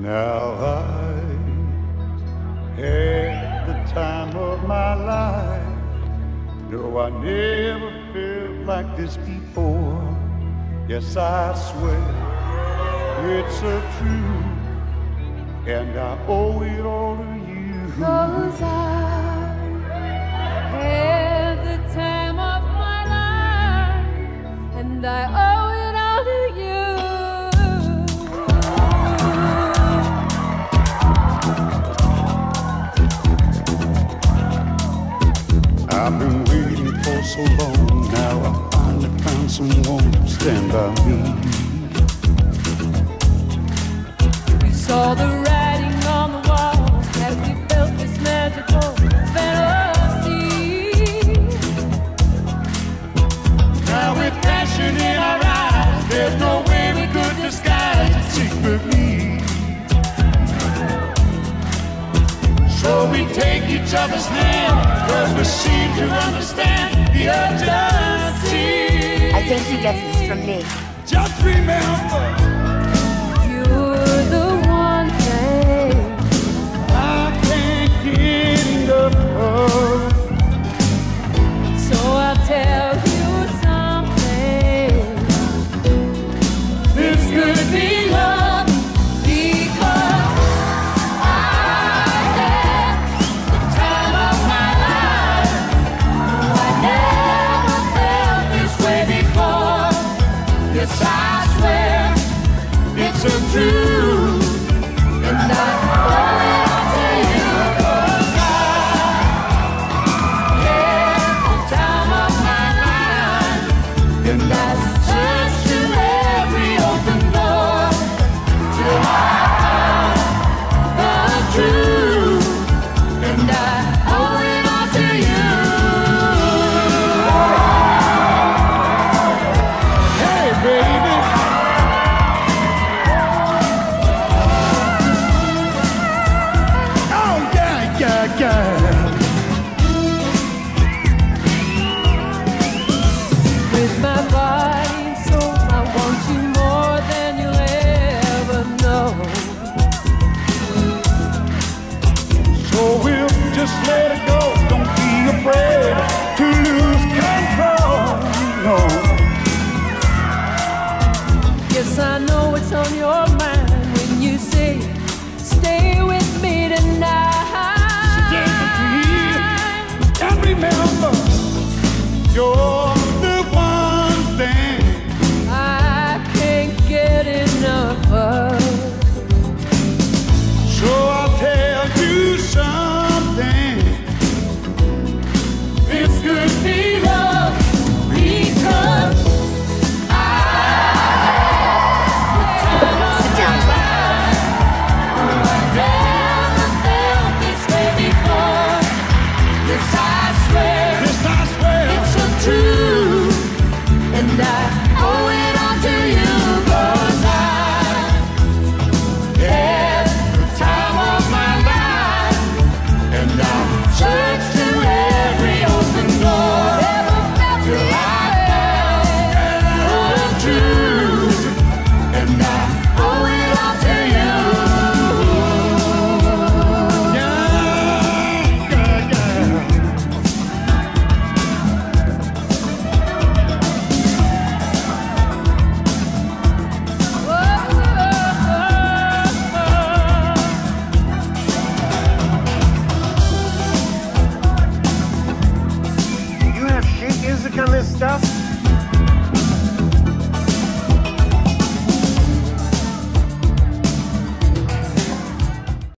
Now I had the time of my life. No, I never felt like this before. Yes, I swear it's a truth, and I owe it all to you. 'Cause I had the time of my life, and I owe it all to you. I've been waiting for so long. Now I finally found someone to stand by me. We saw the writing on the wall as we felt this magical fantasy. Now with passion in our eyes, there's no way we could disguise it secretly. So we take each other's hand, 'cause we seem to understand the urgency. I think he gets this from me. Just remember